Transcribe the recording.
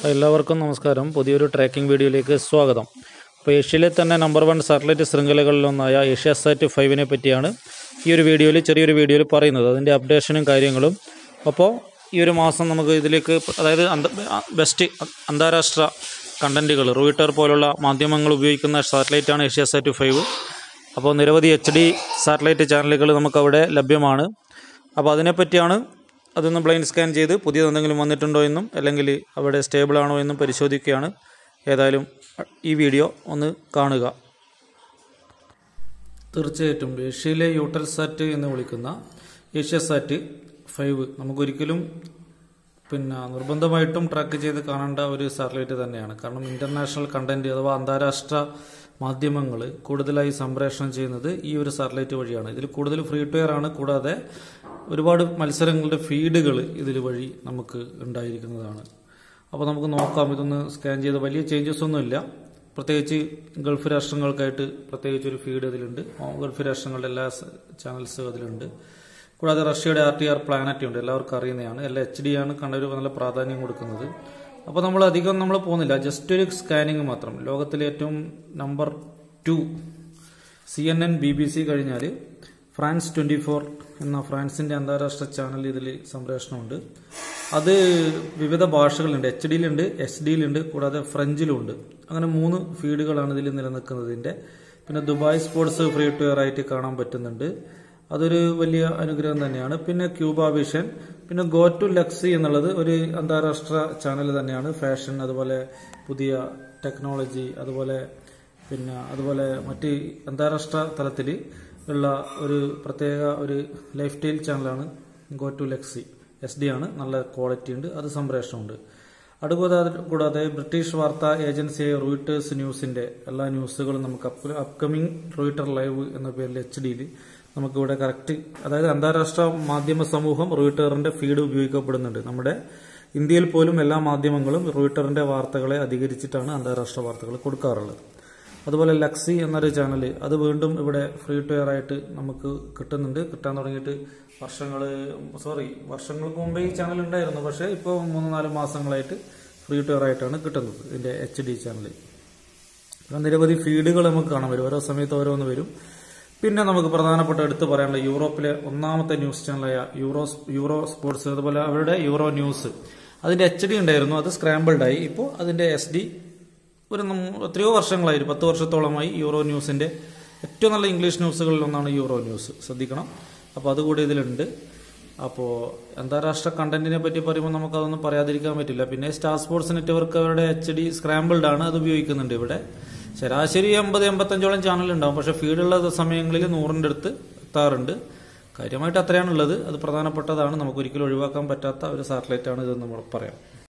എല്ലാവർക്കും നമസ്കാരം. പുതിയൊരു ട്രാക്കിംഗ് വീഡിയോയിലേക്ക് സ്വാഗതം. അപ്പോൾ ഏഷ്യയിലെ തന്നെ നമ്പർ 1 സാറ്റലൈറ്റ് ശൃംഖലകളിലൊന്നായ ഏഷ്യാസാറ്റ് 5നെ പറ്റിയാണ് ഈ ഒരു വീഡിയോയിൽ ചെറിയൊരു വീഡിയോയിൽ പറയുന്നത്, അതിൻ്റെ അപ്ഡേഷനും കാര്യങ്ങളും. അപ്പോൾ ഈ ഒരു മാസം നമുക്ക് ഇതിലേക്ക്, അതായത് ബെസ്റ്റ് അന്താരാഷ്ട്ര കണ്ടൻറ്റുകൾ റോയിട്ടർ പോലുള്ള മാധ്യമങ്ങൾ ഉപയോഗിക്കുന്ന സാറ്റലൈറ്റാണ് ഏഷ്യാസാറ്റ് 5. അപ്പോൾ നിരവധി HD സാറ്റലൈറ്റ് ചാനലുകൾ നമുക്കവിടെ ലഭ്യമാണ്. അപ്പോൾ അതിനെപ്പറ്റിയാണ് അതൊന്ന് ബ്ലൈൻഡ് സ്കാൻ ചെയ്ത് പുതിയതെന്തെങ്കിലും വന്നിട്ടുണ്ടോ എന്നും അല്ലെങ്കിൽ അവിടെ സ്റ്റേബിളാണോ എന്നും പരിശോധിക്കുകയാണ്. ഏതായാലും ഈ വീഡിയോ ഒന്ന് കാണുക. തീർച്ചയായിട്ടും ഏഷ്യയിലെ യൂട്ടൽസാറ്റ് എന്ന് വിളിക്കുന്ന ഏഷ്യാസാറ്റ് 5 നമുക്കൊരിക്കലും നിർബന്ധമായിട്ടും ട്രാക്ക് ചെയ്ത് കാണേണ്ട ഒരു സാറ്റലൈറ്റ് തന്നെയാണ്. കാരണം ഇൻ്റർനാഷണൽ കണ്ടൻറ്റ് അഥവാ അന്താരാഷ്ട്ര മാധ്യമങ്ങൾ കൂടുതലായി സംപ്രേഷണം ചെയ്യുന്നത് ഈ ഒരു സാറ്റലൈറ്റ് വഴിയാണ്. ഇതിൽ കൂടുതൽ ഫ്രീ ടു എയർ ആണ്. കൂടാതെ ഒരുപാട് മത്സരങ്ങളുടെ ഫീഡുകൾ ഇതിൽ വഴി നമുക്ക് ഉണ്ടായിരിക്കുന്നതാണ്. അപ്പോൾ നമുക്ക് നോക്കാം, ഇതൊന്ന് സ്കാൻ ചെയ്ത് വലിയ ചേഞ്ചസ് ഒന്നുമില്ല. പ്രത്യേകിച്ച് ഗൾഫ് രാഷ്ട്രങ്ങൾക്കായിട്ട് പ്രത്യേകിച്ച് ഒരു ഫീഡ് ഇതിലുണ്ട്. ഗൾഫ് രാഷ്ട്രങ്ങളുടെ എല്ലാ ചാനൽസും അതിലുണ്ട്. കൂടാതെ റഷ്യയുടെ RTR പ്ലാനറ്റ് ഉണ്ട്, എല്ലാവർക്കും അറിയുന്നതാണ്. എല്ലാം HD ആണ്, കണ്ടൊരു നല്ല പ്രാധാന്യം കൊടുക്കുന്നത്. അപ്പോൾ നമ്മൾ പോകുന്നില്ല, ജസ്റ്റ് ഒരു സ്കാനിങ് മാത്രം. ലോകത്തിലെ ഏറ്റവും നമ്പർ 2 CNN BBC കഴിഞ്ഞാൽ ഫ്രാൻസ് 24 എന്ന ഫ്രാൻസിന്റെ അന്താരാഷ്ട്ര ചാനൽ ഇതിൽ സംപ്രേഷണമുണ്ട്. അത് വിവിധ ഭാഷകളുണ്ട്, HD-യിലുണ്ട്, SD-യിലുണ്ട്, കൂടാതെ ഫ്രഞ്ചിലുണ്ട്. അങ്ങനെ 3 ഫീഡുകളാണ് ഇതിൽ നിലനിൽക്കുന്നതിൻ്റെ. പിന്നെ Dubai sports free to air ആയിട്ട് കാണാൻ പറ്റുന്നുണ്ട്, അതൊരു വലിയ അനുഗ്രഹം തന്നെയാണ്. പിന്നെ ക്യൂബ വിഷൻ, പിന്നെ ഗോ ടു ലക്സി എന്നുള്ളത് ഒരു അന്താരാഷ്ട്ര ചാനൽ തന്നെയാണ്. ഫാഷൻ, അതുപോലെ പുതിയ ടെക്നോളജി, അതുപോലെ മറ്റ് അന്താരാഷ്ട്ര തലത്തിൽ ഉള്ള ഒരു പ്രത്യേക ഒരു ലൈഫ് സ്റ്റൈൽ ചാനലാണ് ഗോ ടു ലക്സി. SD ആണ്, നല്ല ക്വാളിറ്റി ഉണ്ട്, അത് സംപ്രേഷണമുണ്ട്. കൂടാതെ ബ്രിട്ടീഷ് വാർത്താ ഏജൻസിയായ റോയിട്ടേഴ്സ് ന്യൂസിന്റെ എല്ലാ ന്യൂസുകളും നമുക്ക് അപ്കമിംഗ് റോയിട്ടർ ലൈവ് എന്ന പേരിൽ HD-യിൽ നമുക്കിവിടെ കറക്റ്റ്, അതായത് അന്താരാഷ്ട്ര മാധ്യമ സമൂഹം റോയിട്ടറിന്റെ ഫീഡ് ഉപയോഗിക്കപ്പെടുന്നുണ്ട്. നമ്മുടെ ഇന്ത്യയിൽ പോലും എല്ലാ മാധ്യമങ്ങളും റോയിട്ടറിന്റെ വാർത്തകളെ അധികരിച്ചിട്ടാണ് അന്താരാഷ്ട്ര വാർത്തകൾ കൊടുക്കാറുള്ളത്. അതുപോലെ ലക്സി എന്നൊരു ചാനൽ, അത് വീണ്ടും ഇവിടെ ഫ്രീ ടു എയർ ആയിട്ട് നമുക്ക് കിട്ടാൻ തുടങ്ങിയിട്ട് വർഷങ്ങൾക്ക് മുമ്പേ ഈ ചാനൽ ഉണ്ടായിരുന്നു. പക്ഷേ ഇപ്പോൾ 3-4 മാസങ്ങളായിട്ട് ഫ്രീ ടു എയർ ആയിട്ടാണ് കിട്ടുന്നത് ഇതിന്റെ HD ചാനൽ. നിരവധി ഫീഡുകൾ നമുക്ക് കാണാൻ വരും, ഓരോ സമയത്ത് ഓരോന്ന് വരും. പിന്നെ നമുക്ക് പ്രധാനപ്പെട്ട എടുത്തു പറയാനുള്ള യൂറോപ്പിലെ 1ാമത്തെ ന്യൂസ് ചാനലായ യൂറോ സ്പോർട്സ്, അതുപോലെ അവരുടെ യൂറോ ന്യൂസ്, അതിന്റെ HD ഉണ്ടായിരുന്നു, അത് സ്ക്രാമ്പിൾഡായി. ഇപ്പോൾ അതിന്റെ SD എത്രയോ വർഷങ്ങളായി, 10 വർഷത്തോളമായി യൂറോ ന്യൂസിന്റെ ഏറ്റവും നല്ല ഇംഗ്ലീഷ് ന്യൂസുകളിൽ ഒന്നാണ് യൂറോ ന്യൂസ്, ശ്രദ്ധിക്കണം. അപ്പോൾ അതുകൂടി ഇതിലുണ്ട്. അപ്പോൾ അന്താരാഷ്ട്ര കണ്ടന്റിനെ പറ്റി പറയുമ്പോൾ നമുക്കതൊന്നും പറയാതിരിക്കാൻ പറ്റില്ല. പിന്നെ സ്റ്റാർ സ്പോർട്സ് നെറ്റ്വർക്ക് അവരുടെ HD സ്ക്രാമ്പിൾഡ് ആണ്, അത് ഉപയോഗിക്കുന്നുണ്ട്. ഇവിടെ ശരാശരി 80-85ഓളം ചാനൽ ഉണ്ടാവും, പക്ഷെ ഫീഡുള്ള സമയങ്ങളിൽ 100ന്റെ അടുത്ത് എത്താറുണ്ട്. കാര്യമായിട്ട് അത്രയാണുള്ളത്. അത് പ്രധാനപ്പെട്ടതാണ്, നമുക്കൊരിക്കലും ഒഴിവാക്കാൻ പറ്റാത്ത ഒരു സാറ്റലൈറ്റ് ആണ് ഇതെന്ന് നമ്മൾ പറയാം.